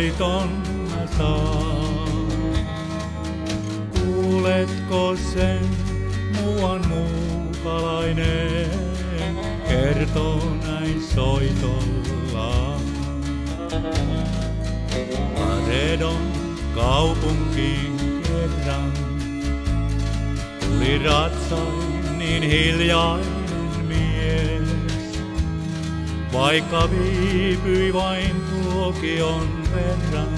soiton mä saan. Kuuletko sen, muuan muukalainen kertoo näin soitolla. Laredon kaupunkiin kerran tuli ratsain niin hiljainen mies. Vaikka viipyi vain tuokion verran,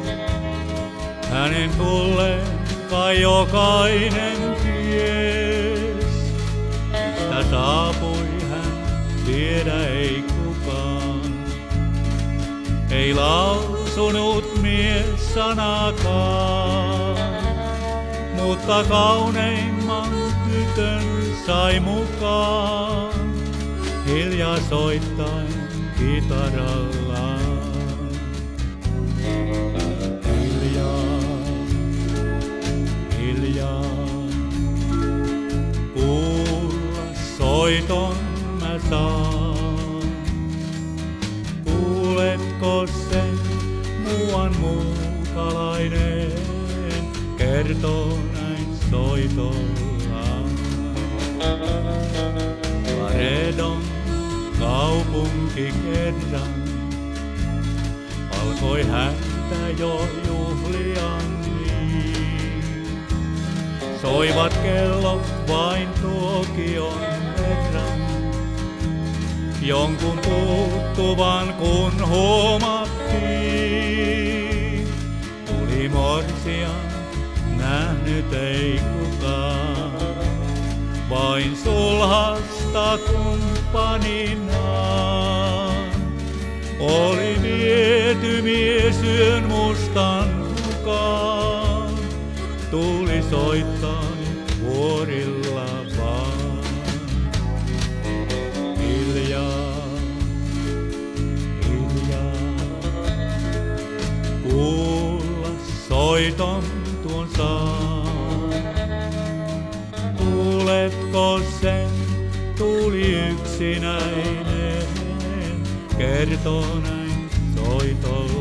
hänen tulleen kai jokainen ties. Mistä saapui hän, tiedä ei kukaan. Ei lausunut mies sanakaan, mutta kauneimman tytön sai mukaan. Hiljaa soittain kitarallaan. Hiljaa, hiljaa, kuulla soiton mä saan. Kuuletko sen, muuan muukalainen kertoo näin soitollaan. Laredon kaupunki kerran alkoi häntä jo juhlia niin. Soivat kellot vain tuokion verran, jonkun puuttuvan kun huomattiin. Tuli morsian, nähnyt ei kukaan, vain sulhasta kumppaninaan. Oli viety mies yön mustan mukaan, tuli soittain vuorilla vaan. Hiljaa, hiljaa, kuulla soiton tuon saan. Kuuletko sen, tuli yksinäinen, kertoo näin soitolla.